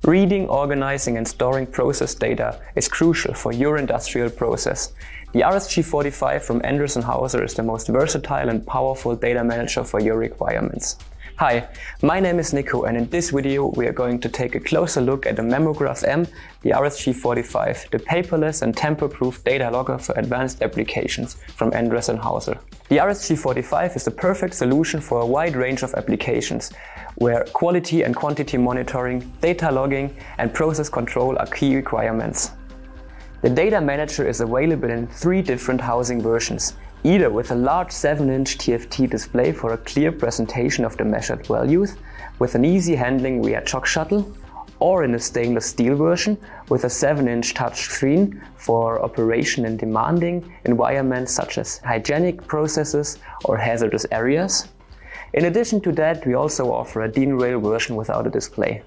Reading, organizing and storing process data is crucial for your industrial process. The RSG45 from Endress+Hauser is the most versatile and powerful data manager for your requirements. Hi, my name is Nico, and in this video we are going to take a closer look at the Memograph M, the RSG45, the paperless and tamper-proof data logger for advanced applications from Endress+Hauser. The RSG45 is the perfect solution for a wide range of applications, where quality and quantity monitoring, data logging and process control are key requirements. The data manager is available in 3 different housing versions, either with a large 7-inch TFT display for a clear presentation of the measured values, with an easy handling via chalk shuttle, or in a stainless steel version with a 7-inch touch screen for operation in demanding environments such as hygienic processes or hazardous areas. In addition to that, we also offer a DIN rail version without a display.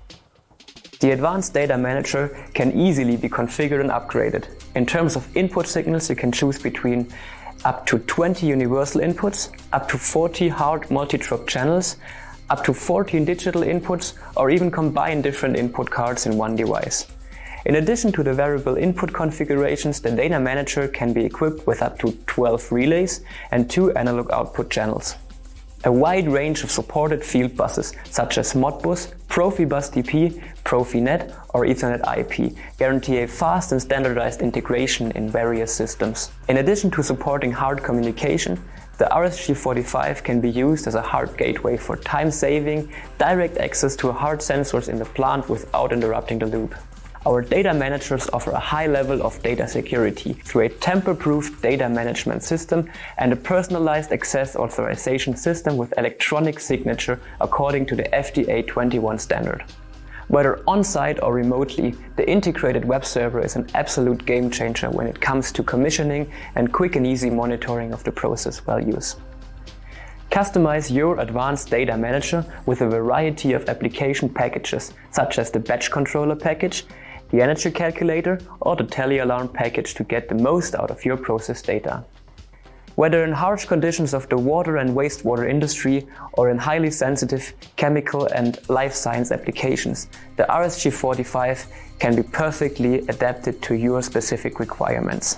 The Advanced Data Manager can easily be configured and upgraded. In terms of input signals, you can choose between up to 20 universal inputs, up to 40 hard multi-drop channels, up to 14 digital inputs, or even combine different input cards in one device. In addition to the variable input configurations, the Data Manager can be equipped with up to 12 relays and 2 analog output channels. A wide range of supported field buses such as Modbus, Profibus DP, Profinet or Ethernet IP guarantee a fast and standardized integration in various systems. In addition to supporting hard communication, the RSG45 can be used as a hard gateway for time-saving, direct access to hard sensors in the plant without interrupting the loop. Our data managers offer a high level of data security through a tamper-proof data management system and a personalized access authorization system with electronic signature according to the FDA 21 standard. Whether on-site or remotely, the integrated web server is an absolute game changer when it comes to commissioning and quick and easy monitoring of the process values. Customize your advanced data manager with a variety of application packages such as the batch controller package, the energy calculator or the tally alarm package to get the most out of your process data. Whether in harsh conditions of the water and wastewater industry or in highly sensitive chemical and life science applications, the RSG45 can be perfectly adapted to your specific requirements.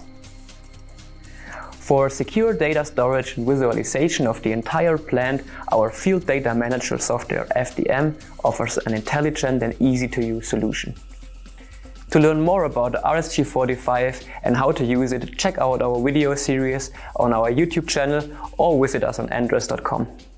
For secure data storage and visualization of the entire plant, our Field Data Manager software FDM offers an intelligent and easy-to-use solution. To learn more about the RSG45 and how to use it, check out our video series on our YouTube channel or visit us on Endress.com.